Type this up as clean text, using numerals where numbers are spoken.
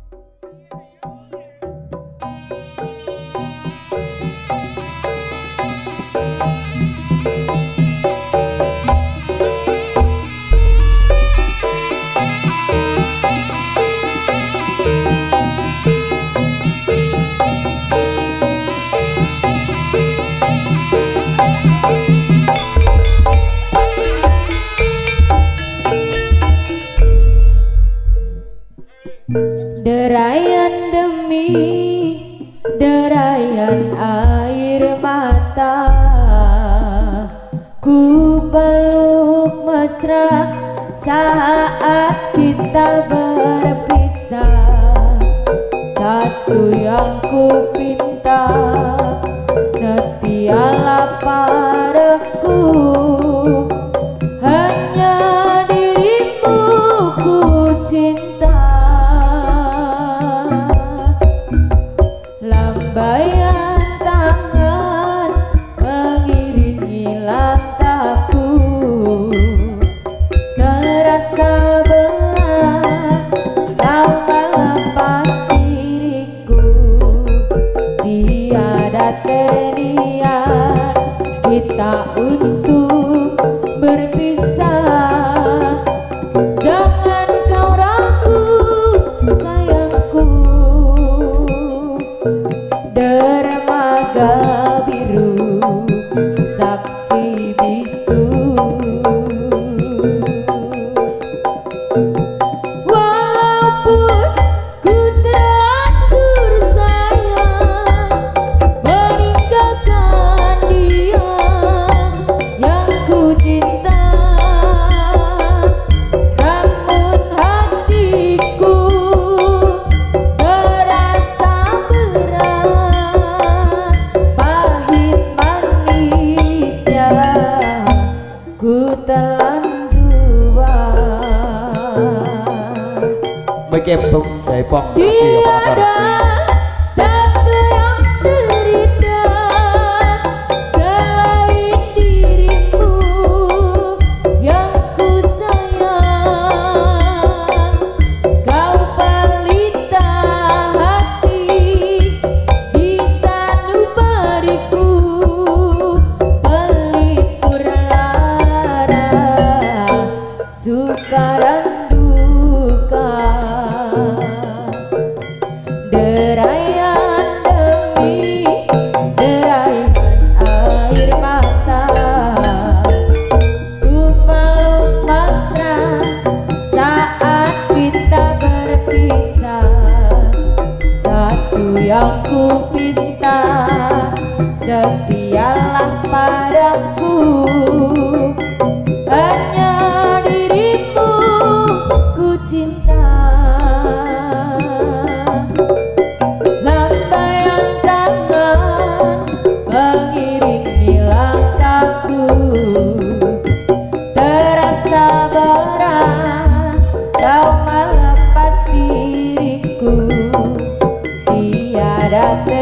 Derayan demi derayan air mata, ku peluk mesra saat kita berpisah. Satu yang ku pinta, setialah padaku, hanya dirimu ku cinta. Lambaian tangan mengiringi langkahku, terasa berat kau melepas diriku. Tiada niat kita untuk berpisah. Jangan kau ragu sayangku, dermaga biru saksi bisu. Walaupun ku terlanjur sayang meninggalkan dia yang ku cinta, namun hatiku terasa berat. Pahit manisnya ku telan jua. ไม่เก็บตุ้มใจป้อง Tiada satu yang derita selain dirimu yang ku sayang. Kau pelita hati di sanubariku, pelipur lara suka dan duka. Derayan demi derayan air mata, ku peluk mesra saat kita berpisah. Satu yang ku pinta, setialah padaku, hanya dirimu ku cinta. Lambaian tangan mengiringi langkahku, terasa berat kau melepas diriku. Tiada